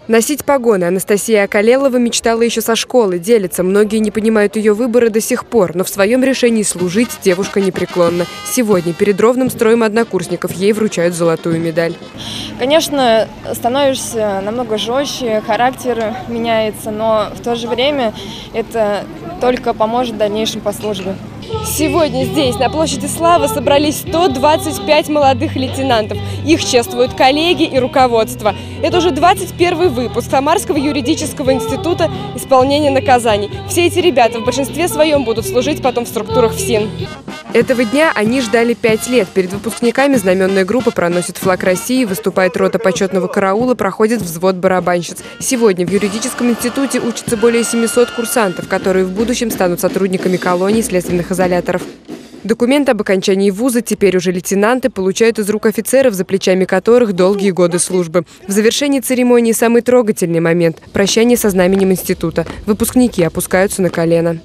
Носить погоны Анастасия Акалелова мечтала еще со школы, делится. Многие не понимают ее выбора до сих пор, но в своем решении служить девушка непреклонна. Сегодня перед ровным строем однокурсников ей вручают золотую медаль. Конечно, становишься намного жестче, характер меняется, но в то же время это только поможет в дальнейшем по службе. Сегодня здесь, на площади Славы, собрались 125 молодых лейтенантов. Их чествуют коллеги и руководство. Это уже 21-й выпуск Самарского юридического института исполнения наказаний. Все эти ребята в большинстве своем будут служить потом в структурах ФСИН. Этого дня они ждали 5 лет. Перед выпускниками знаменная группа проносит флаг России, выступает рота почетного караула, проходит взвод барабанщиц. Сегодня в юридическом институте учатся более 700 курсантов, которые в будущем станут сотрудниками колоний следственных изоляторов. Документ об окончании вуза теперь уже лейтенанты получают из рук офицеров, за плечами которых долгие годы службы. В завершении церемонии самый трогательный момент – прощание со знаменем института. Выпускники опускаются на колено.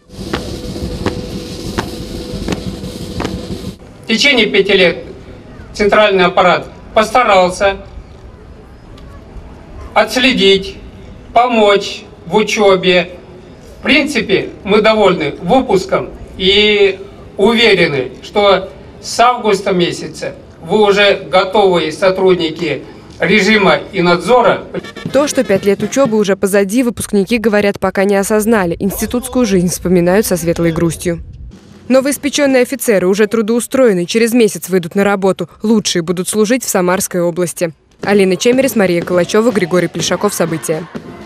В течение 5 лет центральный аппарат постарался отследить, помочь в учебе. В принципе, мы довольны выпуском и уверены, что с августа месяца вы уже готовые сотрудники режима и надзора. То, что 5 лет учебы уже позади, выпускники, говорят, пока не осознали. Институтскую жизнь вспоминают со светлой грустью. Новоиспеченные офицеры уже трудоустроены, через месяц выйдут на работу. Лучшие будут служить в Самарской области. Алина Чемерис, Мария Калачева, Григорий Плешаков. События.